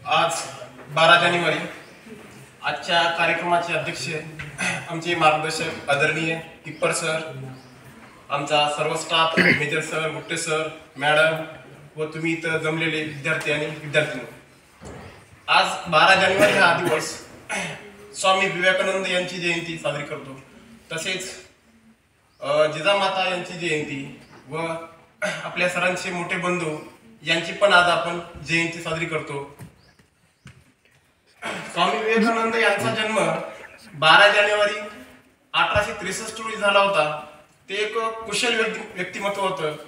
आज 12 जानेवारी आजच्या कार्यक्रमाचे अध्यक्ष आमचे मार्गदर्शक आदरणीय टिप्पर सर, आमचा सर्व staff, major sir, Gutte sir, madam व तुम्ही इथं जमलेले विद्यार्थी आणि विद्यार्थिनी, आज 12 जानेवारी हा दिवस स्वामी विवेकानंद यांची जयंती साजरी करतो. तसेच जिजामाता यांची जयंती व आपल्या सरांचे मोठे बंधू यांची पण आज आपण जयंती साजरी करतो. स्वामी विवेकानंद यांचा जन्म 12 जानेवारी 1863 रोजी झाला होता. ते एक कुशल व्यक्तिमत्व होतं.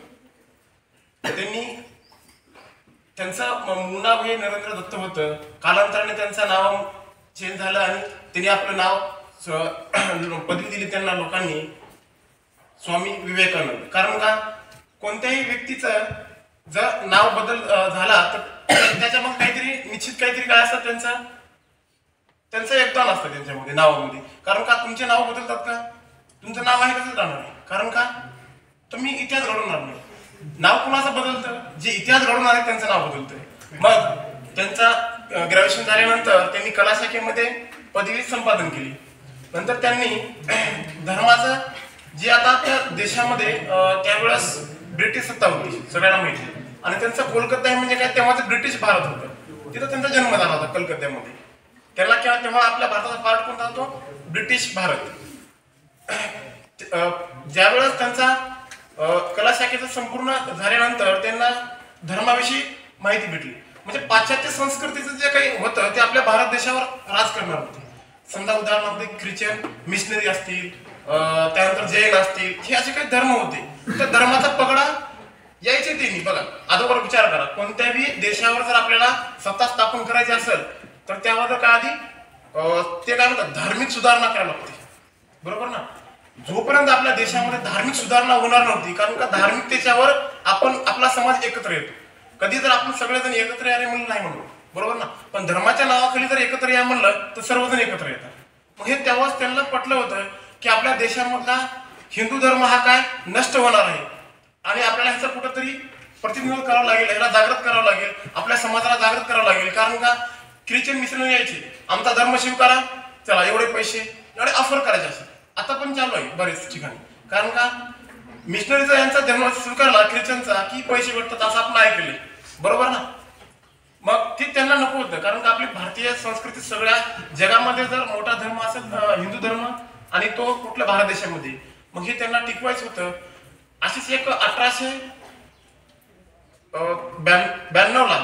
त्यांचं मूळ नाव हे नरेंद्र दत्त होतं. कालांतराने त्यांचं नाव चेंज झालं आणि त्यांनी आपलं नाव पदवी दिली त्यांना लोकांनी, स्वामी विवेकानंद. कारण का, कोणत्याही व्यक्तीचं जर नाव बदल झाला तर त्याच्या मग काहीतरी निश्चित काहीतरी काय असतं, त्यांचं योगदान असतं त्यांच्यामध्ये, नावामध्ये. कारण का, तुमचे नाव बदलतात का? तुमचं नाव आहे कसं राहणार आहे? कारण का, तुम्ही इतिहास घडवणार नाही. नाव कुणाचं बदलतं? जे इतिहास घडवणार आहे त्यांचं नाव बदलतंय. मग त्यांचा ग्रॅज्युएशन झाल्यानंतर त्यांनी कला शाखेमध्ये पदवी संपादन केली. नंतर त्यांनी धर्माचं, जे आता त्या देशामध्ये त्यावेळेस ब्रिटिश सत्ता होती सगळ्यांना माहिती, आणि त्यांचा कोलकाता म्हणजे काय, तेव्हाच ब्रिटिश भारत होतं. तिथं त्यांचा जन्म झाला होता कलकत्त्यामध्ये. तेव्हा आपल्या भारताचा पार्ट कोणता होतो? ब्रिटिश भारत. ज्यावेळेस त्यांचा कला शाखेचं संपूर्ण झाल्यानंतर त्यांना धर्माविषयी माहिती भेटली. म्हणजे पाश्चात्य संस्कृतीचं जे काही होतं ते आपल्या भारत देशावर राज करणार होते. समजा उदाहरणार्थ ख्रिश्चन मिशनरी असतील, त्यानंतर जैन असतील, हे असे काही धर्म होते. त्या धर्माचा पगडा यायचे त्यांनी. बघा, अगोदर विचार करा, कोणत्याही देशावर जर आपल्याला सत्ता स्थापन करायची असेल तर त्यावर काय आधी ते काय म्हणतात, धार्मिक सुधारणा करायला लागते. बरोबर ना? जोपर्यंत आपल्या देशामध्ये धार्मिक सुधारणा होणार नव्हती, कारण का धार्मिकतेच्यावर आपण आपला समाज एकत्र येतो. कधी जर आपण सगळेजण एकत्र यायला म्हणून नाही म्हणलो, बरोबर ना? पण धर्माच्या नावाखाली जर एकत्र या म्हणलं तर सर्वजण एकत्र येतात. मग हे तेव्हाच त्यांना पटलं होतं की आपल्या देशामधला हिंदू धर्म हा काय नष्ट होणार आहे आणि आपल्याला ह्याचं कुठंतरी प्रतिनिधित्व करावं लागेल, ह्याला जागृत करावं लागेल, आपल्या समाजाला जागृत करावं लागेल. कारण का, ख्रिश्चन मिशनरी यायचे, आमचा धर्म स्वीकारा, चला एवढे पैसे, एवढे ऑफर करायचे असं आता पण चालू आहे बरेच ठिकाणी. कारण का, मिशनरीचा यांचा धर्म स्वीकारला ख्रिश्चनचा की पैसे भेटतात असं आपण ऐकले, बरोबर ना? मग ते त्यांना नको होतं. कारण का, आपली भारतीय संस्कृती सगळ्या जगामध्ये जर मोठा धर्म असेल हिंदू धर्म, आणि तो कुठल्या भारत देशामध्ये, मग हे त्यांना टिकवायचं होतं. अशीच एक 1892 ला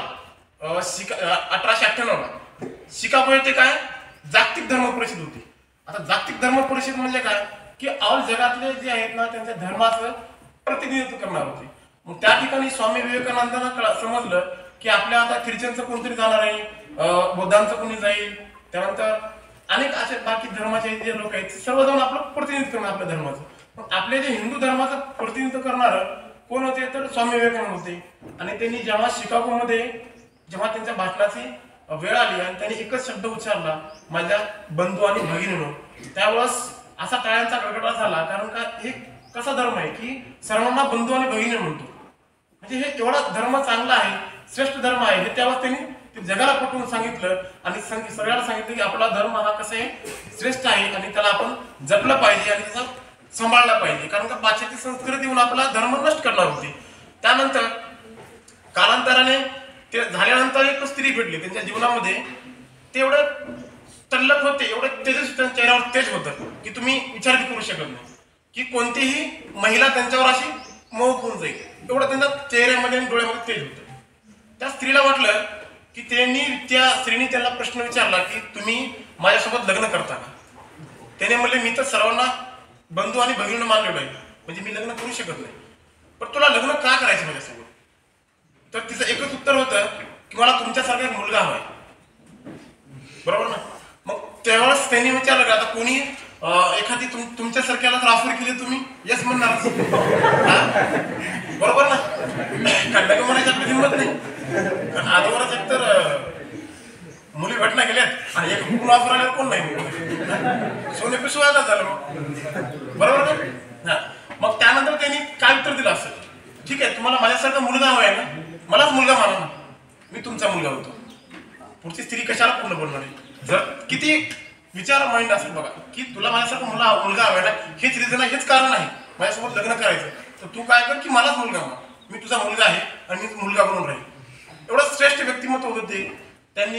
1898 ला शिकागो येथे काय जागतिक धर्म परिषद होती. आता जागतिक धर्म परिषद म्हणजे काय, की ऑल जगातले जे आहेत ना त्यांच्या धर्माचं प्रतिनिधित्व करणार होते. मग त्या ठिकाणी स्वामी विवेकानंदांना समजलं की आपल्या आता ख्रिश्चनचं कोणतरी जाणार आहे, बौद्धांचं कोणी जाईल, त्यानंतर अनेक असे बाकी धर्माचे जे लोक आहेत सर्व जाऊन आपलं प्रतिनिधित्व करणार आपल्या धर्माचं. मग आपले जे हिंदू धर्माचं प्रतिनिधित्व करणार कोण होते तर स्वामी विवेकानंद होते. आणि त्यांनी जेव्हा शिकागोमध्ये जेव्हा त्यांच्या भाषणाची वेळ आली आणि त्यांनी एकच शब्द उच्चारला, माझ्या बंधू आणि भगिनीनो, त्यावेळेस असा टाळ्यांचा गडगडाट झाला. कारण का, हे कसा धर्म आहे की सर्वांना बंधू आणि भगिनी म्हणतो, म्हणजे हे एवढा धर्म चांगला आहे, श्रेष्ठ धर्म आहे. हे त्यावेळेस त्यांनी ते जगाला पटवून सांगितलं आणि सगळ्याला सांगितलं की आपला धर्म हा कसा आहे, श्रेष्ठ आहे आणि त्याला आपण जपलं पाहिजे आणि त्याचा सांभाळला पाहिजे. कारण का पाश्चात्य संस्कृतीहून आपला धर्म नष्ट करणार होते. त्यानंतर कालांतराने ते झाल्यानंतर एक स्त्री भेटली त्यांच्या जीवनामध्ये. ते एवढं तल्लख होते, एवढं तेजस्वी त्यांच्या चेहऱ्यावर तेज होतं की तुम्ही विचार करू शकत नाही की कोणतीही महिला त्यांच्यावर अशी मोह होऊन जाईल, एवढं त्यांच्या चेहऱ्यामध्ये आणि डोळ्यामध्ये तेज होतं. त्या स्त्रीला वाटलं की त्या स्त्रीने त्यांना प्रश्न विचारला की तुम्ही माझ्यासोबत लग्न करता का? त्याने म्हणले, मी तर सर्वांना बंधू आणि भगिनींना मानलेलो आहे, म्हणजे मी लग्न करू शकत नाही, पण तुला लग्न का करायचं माझ्यासोबत? तर तिचं एकच उत्तर होतं की मला तुमच्यासारखा एक मुलगा हवाय. बरोबर ना? मग त्यावेळेस त्यांनी विचारलं की आता कोणी एखादी तुमच्यासारख्याला जर ऑफर केली तुम्ही येस म्हणणार, बरोबर ना? खंडक म्हणायची आपली हिंमत नाही. कारण आजवरच एकतर मुली भेटना गेल्यात आणि एक कोण ऑफर आल्यावर कोण नाही, सोने पिसवायला झालं मग, बरोबर ना? मग त्यानंतर त्यांनी काय उत्तर दिलं असेल, ठीक आहे तुम्हाला माझ्यासारखा मुलगा हवा आहे ना, मलाच मुलगा माना ना, मी तुमचा मुलगा होतो. पुढची स्त्री कशाला पूर्ण बनणार आहे? जर किती विचार माइंड असेल बघा की तुला माझ्यासारखं मुलगा हवा ना, हेच रिझन आहे, हेच कारण आहे माझ्यासोबत लग्न करायचं, तर तू काय कर की मलाच मुलगा हवा, मी तुझा मुलगा आहे आणि मी मुलगा बनून राहील. एवढं श्रेष्ठ व्यक्तिमत्व होतं ते. त्यांनी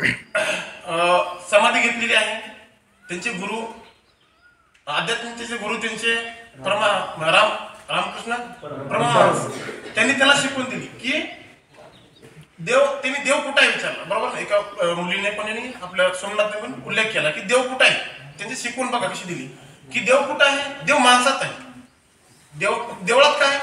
समाधी घेतलेली आहे. त्यांचे गुरु आध्यात्मिकतेचे गुरु त्यांचे रामकृष्ण परमहंस, त्यांनी त्याला शिकवून दिली की त्यांनी देव कुठं आहे विचारला, बरोबर ना. एका मुलीने पण आणि आपल्या सोमनाथने पण उल्लेख केला की देव कुठं आहे. त्यांची शिकवून बघा कशी दिली की देव कुठं आहे, देव माणसात आहे. देवळात काय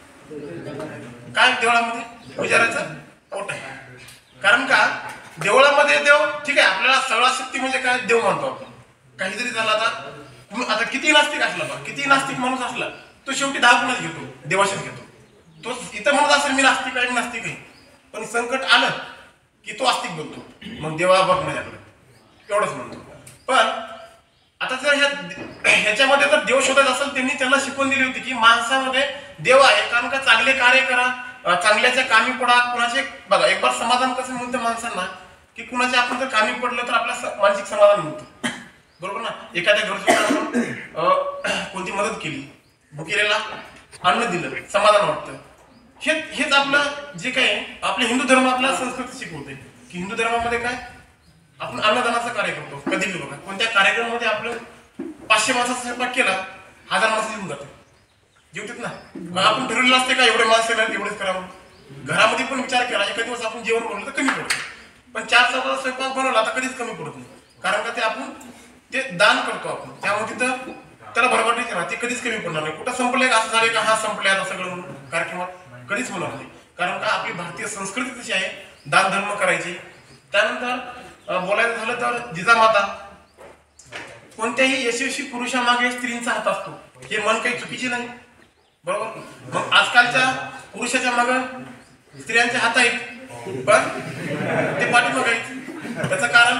देवळामध्ये विचारायचं पोट आहे. कारण का देवळामध्ये देव ठीक आहे, आपल्याला सगळा शक्ती म्हणजे काय देव मानतो आपण. काहीतरी झालं आता किती नास्तिक असला बा, किती नास्तिक माणूस असला तो शेवटी दवाखान्यात घेतो, देवाशीच घेतो. तो इथं म्हणत असेल मी नास्तिक आहे, मी नास्तिक आहे, पण संकट आलं की तो आस्तिक बोलतो, मग देवा बघ माझ्याकडे, एवढंच म्हणतो. पण आता जर ह्याच्यामध्ये जर देव शोधत असेल, त्यांनी त्याला शिकवून दिली होती की माणसामध्ये देव आहे. कारण का चांगले कार्य करा, चांगल्याच्या कामी पडा. कुणाचे बघा एक बार समाधान कसं मिळतं माणसांना की कुणाच्या आपण जर कामी पडलं तर आपल्याला मानसिक समाधान मिळतं, बरोबर ना. एखाद्या गरजूला कोणती मदत केली, भुकेलेला अन्न दिलं, समाधान वाटतं. हेच आपलं जे काय आपले हिंदू धर्म आपल्याला संस्कृती शिकवते की हिंदू धर्मामध्ये काय आपण अन्नदानाचा कार्य करतो. कधी बघा कोणत्या कार्यक्रमामध्ये आपलं 500 माणसाचा स्वयंपाक केला, 1000 माणसं येऊन जाते, जेवतात ना. मग आपण ठरवलेलं असते का एवढे माणसं येणार एवढेच करावं. घरामध्ये पण विचार केला एखाद दिवस आपण जेवण बनवलं तर कमी पडतं, पण 4 चौघाचा स्वयंपाक बनवला तर कधीच कमी पडत नाही. कारण का ते आपण ते दान करतो आपण, त्यामुळे तिथं त्याला भरभराटीच राहते, कधीच कमी पडणार नाही. कुठं संपलंय का असं झालंय का हा संपलंय आता सगळं कार्यक्रमात, कधीच होणार नाही. कारण का आपली भारतीय संस्कृती तशी आहे, दान धर्म करायची. त्यानंतर बोलायचं झालं तर जिजामाता, कोणत्याही यशस्वी पुरुषामागे स्त्रींचा हात असतो, हे मन काही चुकीचे नाही, बरोबर. मग आजकालच्या पुरुषाच्या मागे स्त्रियांचे हात आहेत, पण ते पाठीमागे आहेत. त्याचं कारण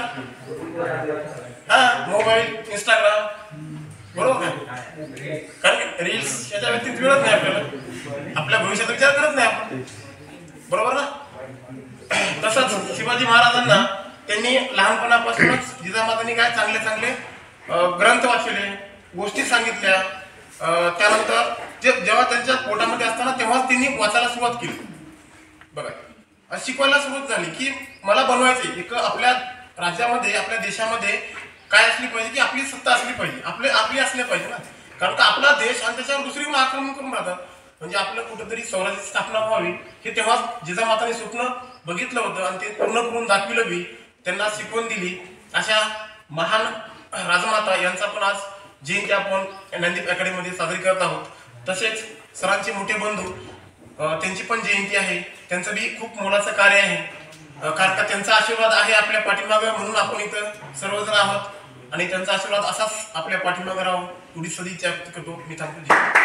मोबाईल, इंस्टाग्राम, बरोबर काय. कारण रील्स याच्या व्यतिरिक्त वेळच नाही आपल्याला, आपल्या भविष्याचा विचार करत नाही आपण, बरोबर ना. तसंच शिवाजी महाराजांना त्यांनी लहानपणापासूनच जिजामातांनी काय चांगले चांगले ग्रंथ वाचले, गोष्टी सांगितल्या. त्यानंतर जेव्हा त्यांच्या पोटामध्ये असताना तेव्हाच त्यांनी वाचायला सुरुवात केली, बघा शिकवायला सुरुवात झाली की मला बनवायचे एक आपल्या राज्यामध्ये आपल्या देशामध्ये काय असली पाहिजे की आपली सत्ता असली पाहिजे, आपली असले पाहिजे ना. कारण का आपला देश आणि त्याच्यावर दुसरीकडून आक्रमण करून राहतात, म्हणजे आपलं कुठेतरी स्वराज्याची स्थापना व्हावी हे तेव्हा जिजामातांनी स्वप्न बघितलं होतं आणि ते पूर्ण करून दाखविलं बी, त्यांना शिकवण दिली. अशा महान राजमाता यांचा पण आज जयंती आपण ज्ञानदीप अकॅडमीमध्ये साजरी करत आहोत. तसेच सरांचे मोठे बंधू, त्यांची पण जयंती आहे, त्यांचं बी खूप मोलाचं कार्य आहे. कारण का त्यांचा आशीर्वाद आहे आपल्या पाठीमागं, म्हणून आपण इथं सर्वजण आहोत आणि त्यांचा आशीर्वाद असाच आपल्या पाठीमागं राहून एवढी सदिच्छा व्यक्त करतो. मी थांबतो.